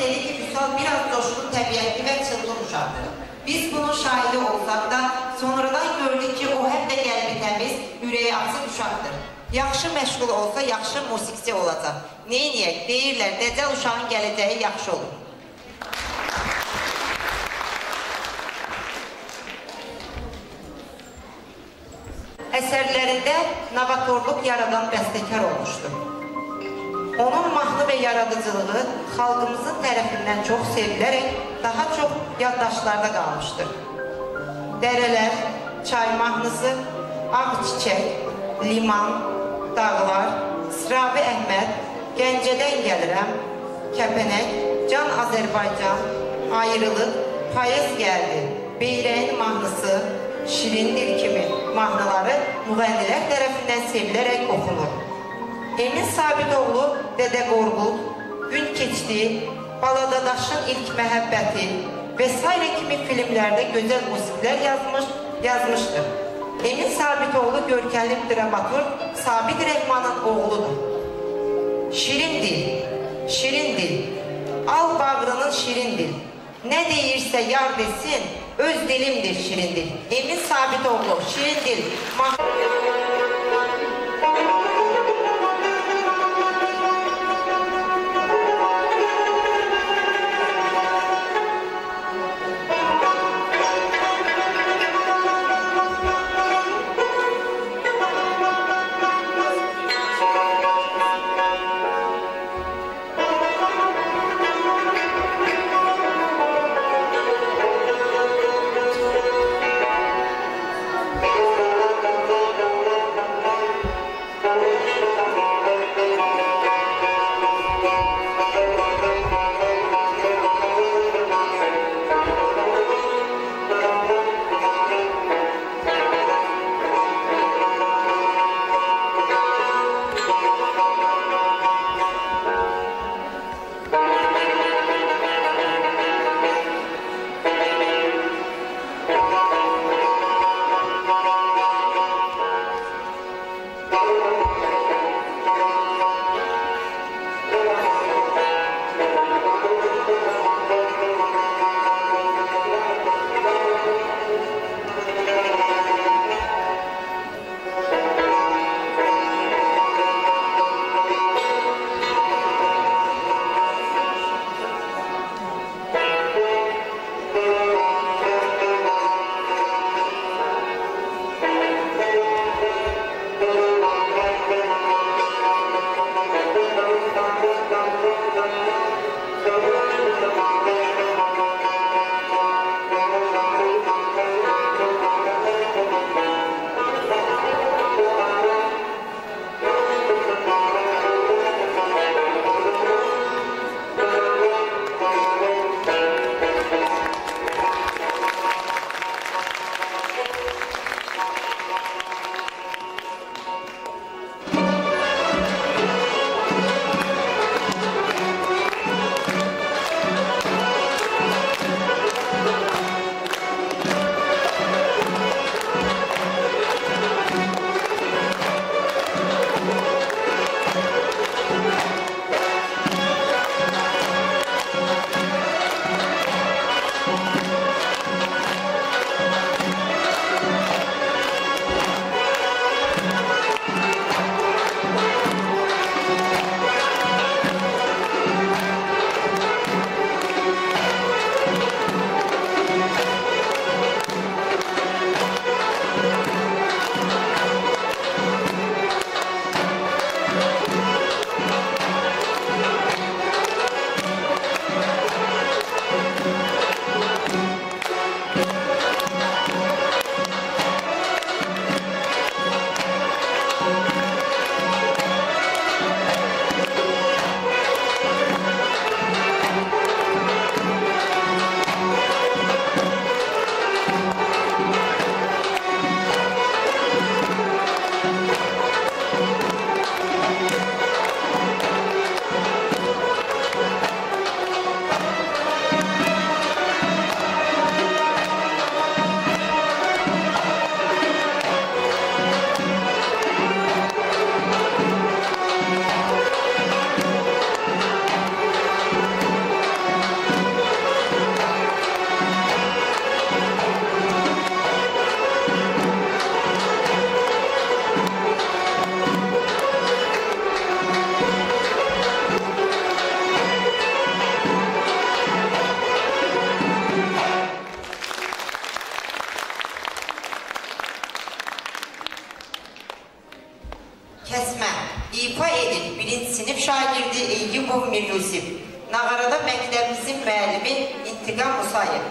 dedi ki Vüsal biraz coşkun təbiətli və çılgın uşaqdır. Biz bunun şahidi olsaq da sonradan gördük ki o həm də qəlbi təmiz, ürəyi açıq uşaqdır. Yaxşı məşğul olsa yaxşı musiqisi olacaq. Neyniyək? Deyirlər, dəcəl uşağın gələcəyi yaxşı olur. Əsərlərində novatorluq yaradan bəstəkar olmuşdur. Onun mahnı və yaradıcılığı xalqımızın tərəfindən çox sevilərək daha çox yaddaşlarda qalmışdır. Dərələr, çay mahnısı, ağ çiçək, liman, dağlar, Sıravi Əhməd, Gəncədən gəlirəm, Kəpənək, Can Azərbaycan, Ayrılıq, Payız gəldi, Beyrəyin mahnısı, Şirin dil kimi mahnıları müğənnilər tərəfindən sevilərək oxunur. Emin Sabitoğlu, Dədə Qorqud, Gün keçdi, Baladadaşın ilk məhəbbəti və s. kimi filmlərdə gözəl musiqilər yazmışdır. Emin Sabitoğlu görkəmli dramaturg Sabit Rəhmanın oğludur. Şirin dil, şirin dil, al bağrının şirin dil. Nə deyirsə yar desin, öz dilimdir şirin dil. Emin Sabitoğlu, şirin dil. İfa edin birinci sinif şagirdi Eyyubov Mir Yusif. Nağarada məktəbimizin müəllimi İntiqam Musayev.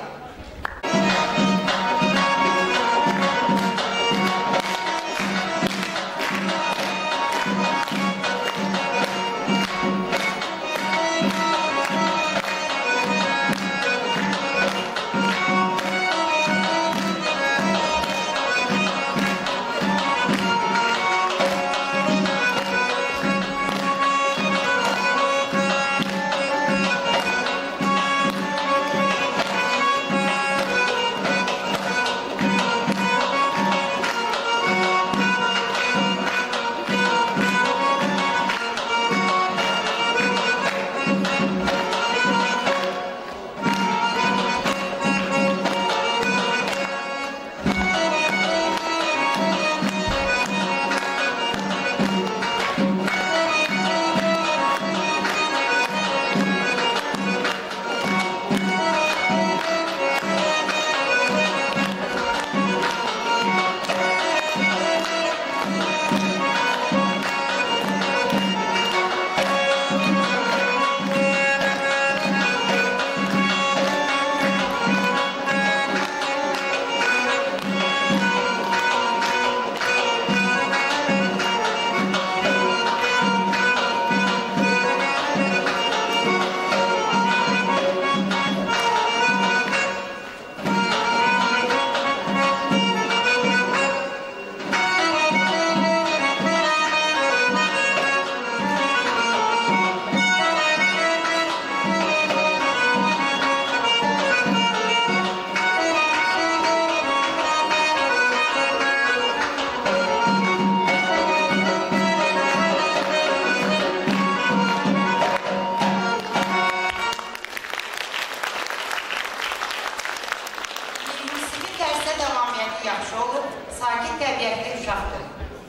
Sakit təbiətli uşaqdır.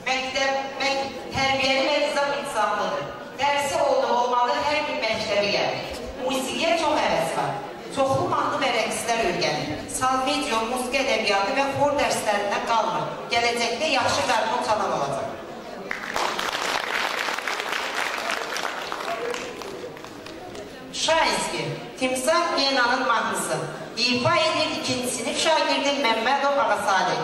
Məktəb tərbiyəli və nizam insanlıdır. Dərsi olmalı hər bir məktəbi gəlir. Musiqiyə çox həvəs var. Çoxlu mahnı və rəqslər öyrənir. Salfecio, musiqi ədəbiyyatı və xor dərslərindən qalmır. Gələcəkdə yaxşı qarmon çalan olacaq. Şainski, Timsah Yena'nın mahnısı. İfa edir ikinci sinif şagirdi Məmmədov Ağasali.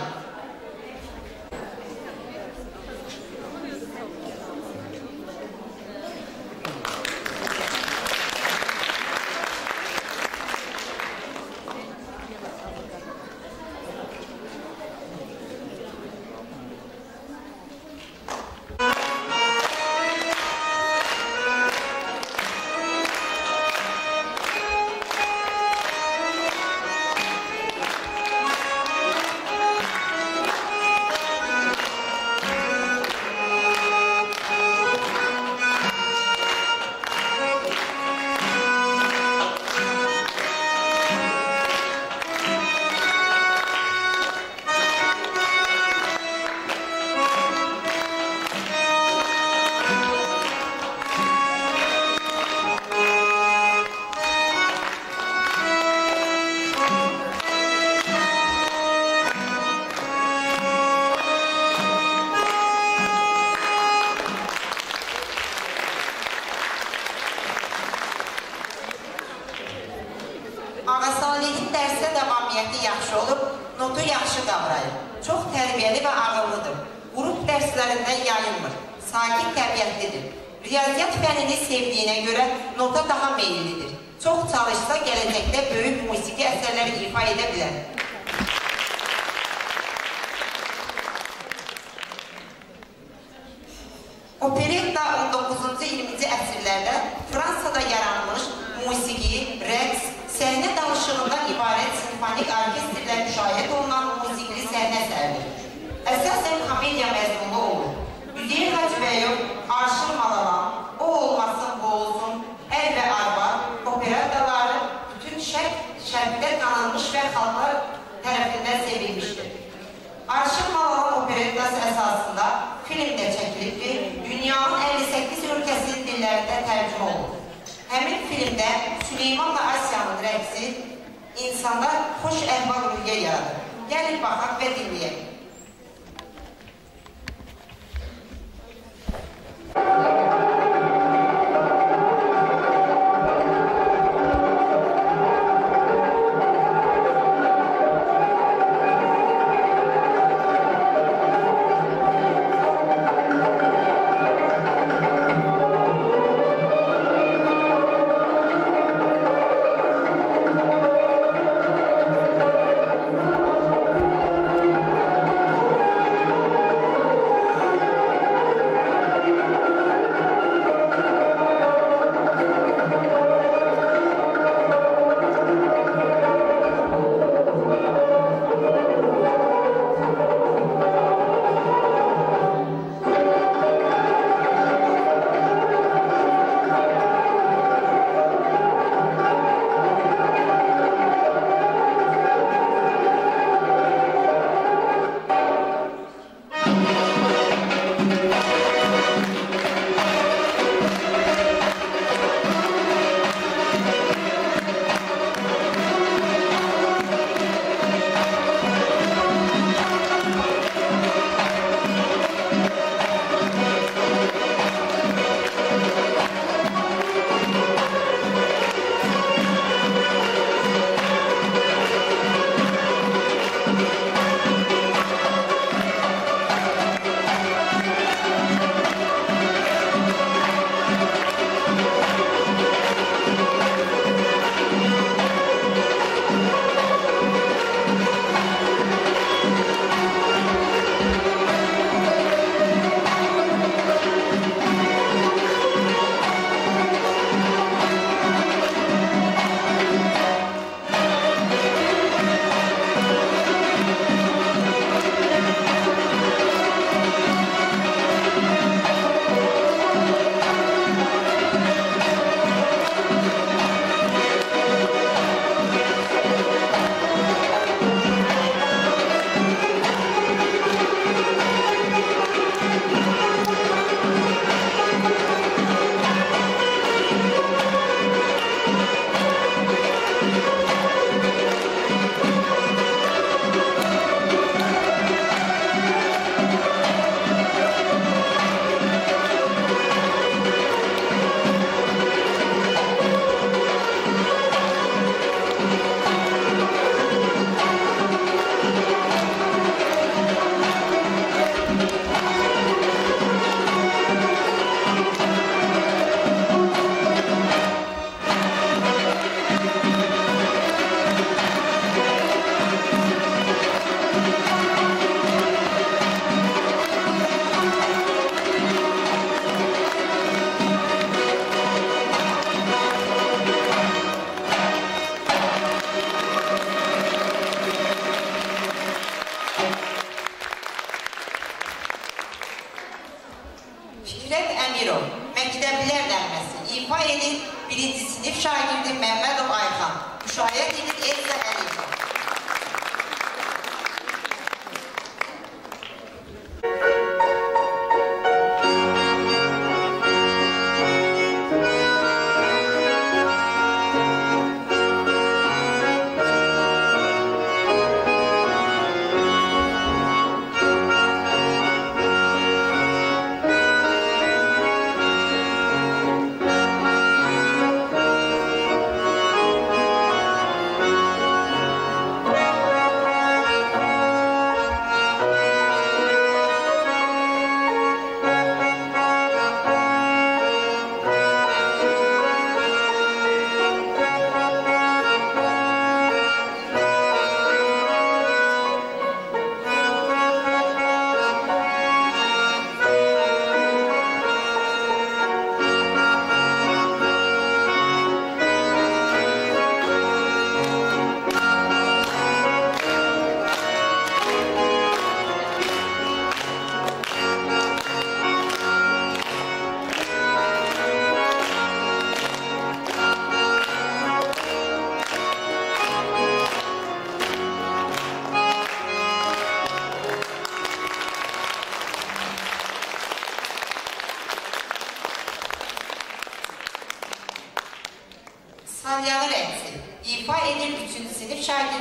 Ağasalihin dərsə davamiyyəti yaxşı olub, notu yaxşı qavrayır. Çox tərbiyəli və ağıllıdır. Qrup dərslərindən yayınmır. Sakit təbiətlidir. Riyaziyyat fənini sevdiyinə görə nota daha meyillidir. Çox çalışsa gələcəkdə böyük musiqi əsərləri ifa edə bilər. Operetta 19-20-ci əsrlərdə Fransada yaranmış musiqi, rəqs, səhnə danışığından ibarət simfonik orkestrlər müşahidə olunan musiqili səhnə əsərdir. Əsasən komediya məzmunlu olur. Üzeyir Hacıbəyov, Arşın Malalan, O Olmasın, Bu Olsun, Əl və Arvad operadaları bütün şərqdə tanınmış və xalqlar tərəfindən sevilmişdir. Arşın Malalan operettası əsasında filmdə çəkilib ki, dünyanın 58 ölkəsinin dillərində tərcümə olunur. Həmin filmdə Süleymanla Asiyanın rəqsi insanda xoş əhval-ruhiyyə yaradır. Gəlin baxaq və dinləyək.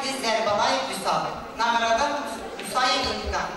Fəzli Zərbalayev Vüsal. Namirada Musayev İntiqam.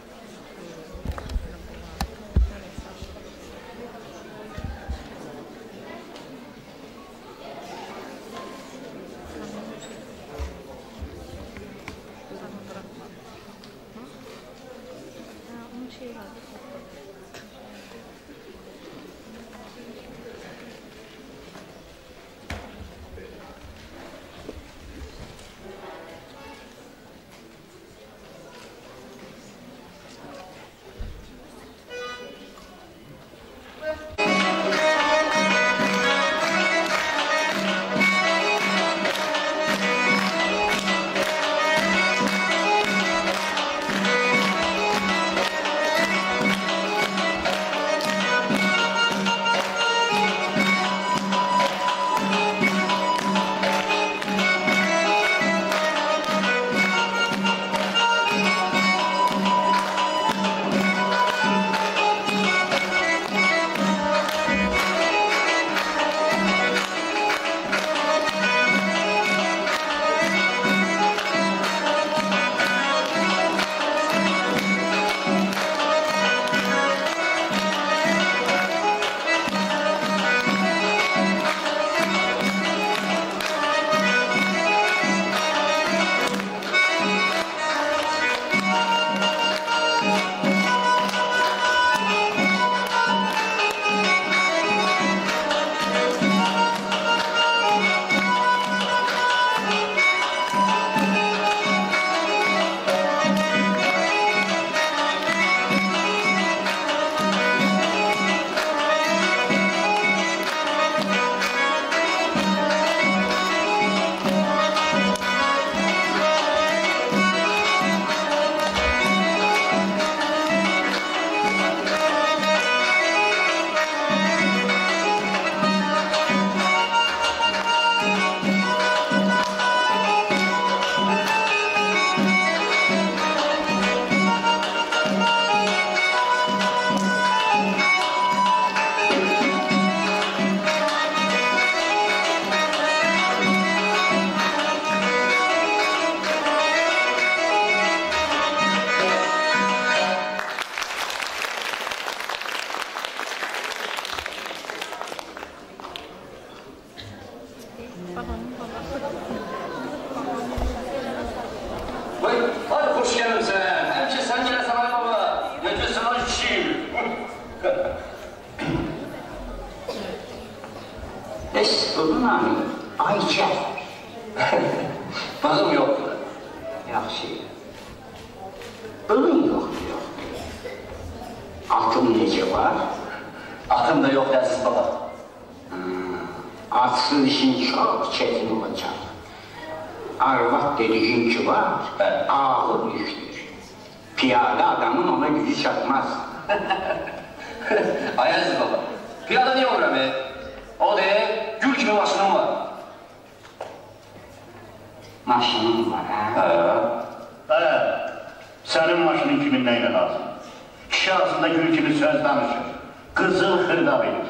Hadi hoş geldin sen. Hemşe sen gele sana baba. Götür sana şişeyim. Bunun adı Ayça. Bazım yok. Yaxşı. Bunun yok. Atım necə var? Atım da yok dersiz baba. Atsız işin çok çetin olacak. Arvat dediğin ki var, Evet. ağır yüktür. Piyade adamın ona gücü çatmaz. Ayarsız baba. Piyada niye olur be? O de gül gibi maşınım var. Maşının var ha? Evet, senin maşının kimin neyine lazım? Kişi ağzında gül gibi söz danışır. Kızıl hırda verir.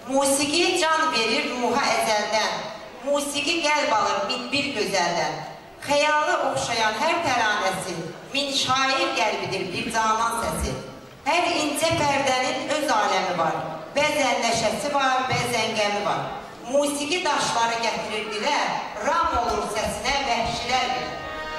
Musiqi can verir ruha əzəldən, musiqi qəlb alır min bir gözəldən. Xəyalı oxşayan hər təranəsi, min şair qəlbidir bir canan səsi. Hər incə pərdənin öz aləmi var, bəzən nəşəsi var, bəzən qəmi var. Musiqi daşları gətirir dilə, ram olur səsinə vəhşilər bilir.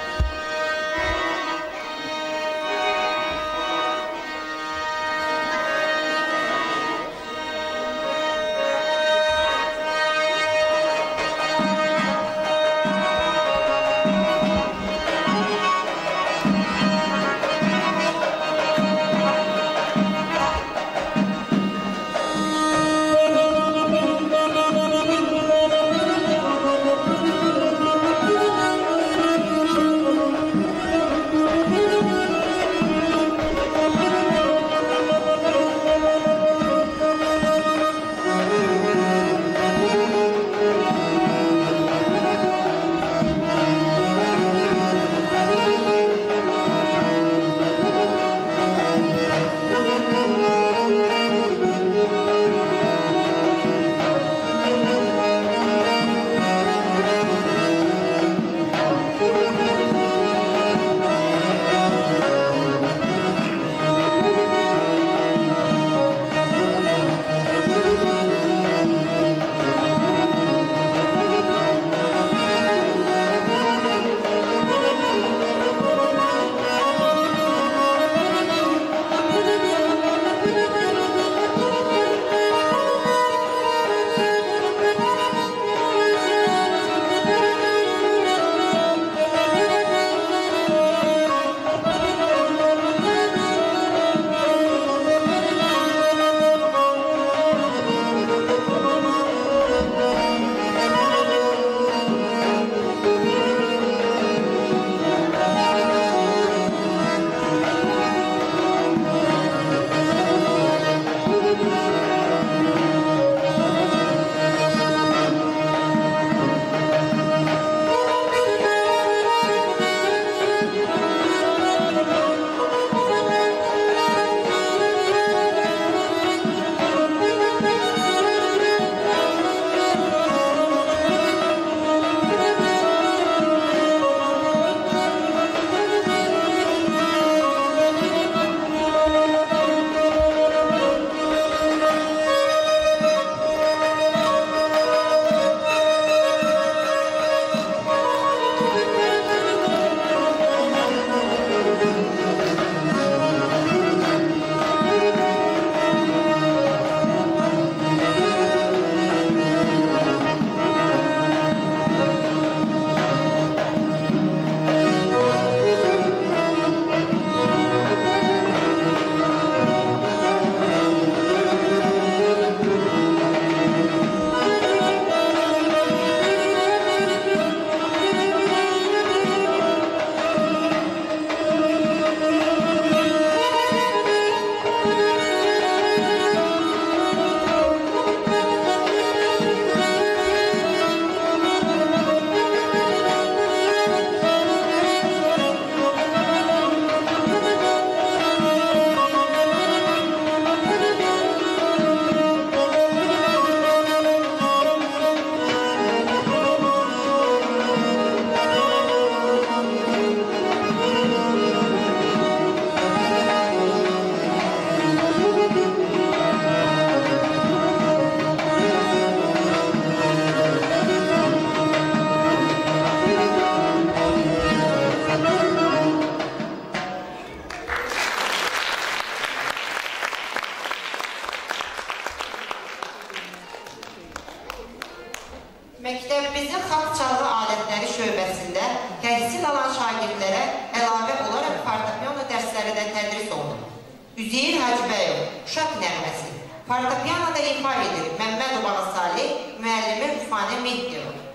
Məktəbimizin xalq çalğı alətləri şöbəsində təhsil alan şagirdlərə əlavə olaraq fortepiano dərsləri də tədris olunur. Üzeyir Hacıbəyov, Uşaq nəğməsi, fortepianoda ifa edir Məmmədov Salih, müəllimi Rüfani Mehdiyov.